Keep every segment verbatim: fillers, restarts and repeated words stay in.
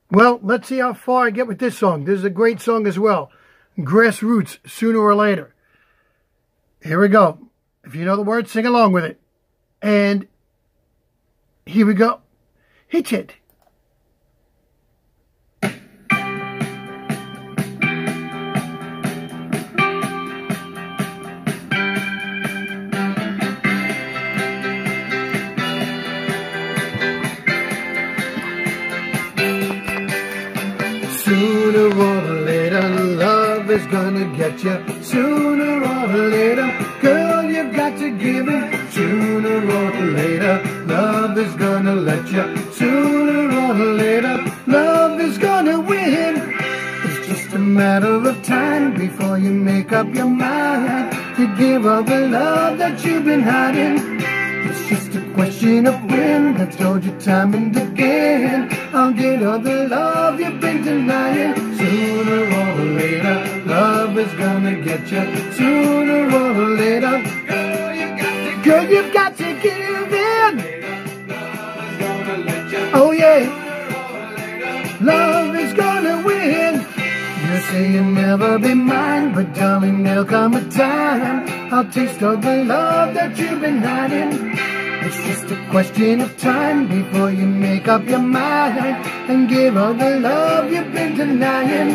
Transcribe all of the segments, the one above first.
Well, let's see how far I get with this song. This is a great song as well. Grassroots, Sooner or Later. Here we go. If you know the words, sing along with it. And here we go. Hit it. Sooner or later, love is gonna get you. Sooner or later, girl, you've got to give it. Sooner or later, love is gonna let you. Sooner or later, love is gonna win. It's just a matter of time before you make up your mind to give her the love that you've been hiding. It's just a question of when. I've told you time and again, I'll get all the love you've been denying. Sooner or later, love is gonna get you. Sooner or later, girl, you've got to give in. Oh yeah, love is gonna win. You say you'll never be mine, but darling, there'll come a time I'll taste all the love that you've been hiding. It's just a question of time before you make up your mind and give all the love you've been denying.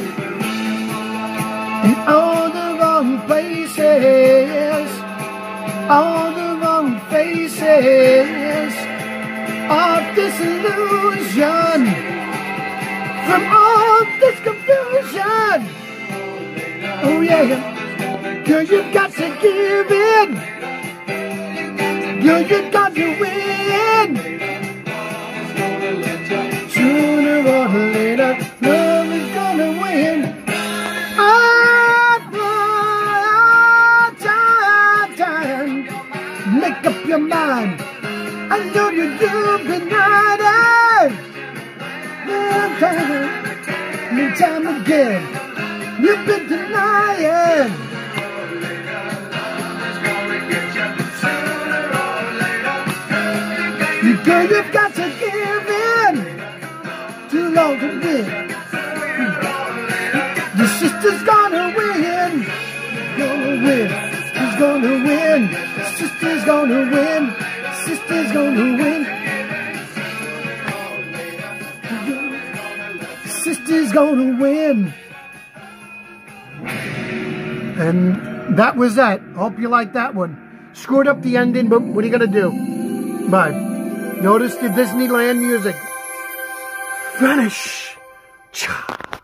In all the wrong places, all the wrong faces of disillusion, from all this confusion. Oh yeah, girl, you've got to give in. Girl, you got to win. Sooner or later, love is gonna win. Ah, time, time. Make up your mind. I know you do good night. Time and time again, you've been denying. Girl, you've got to give in. Too long to win. Your sister's gonna win. Gonna win. Sister's gonna win. Sister's gonna win. Sister's gonna win. Sister's gonna win. And that was that. Hope you liked that one. Screwed up the ending, but what are you gonna do? Bye. Notice the Disneyland music. Vanish. Cha.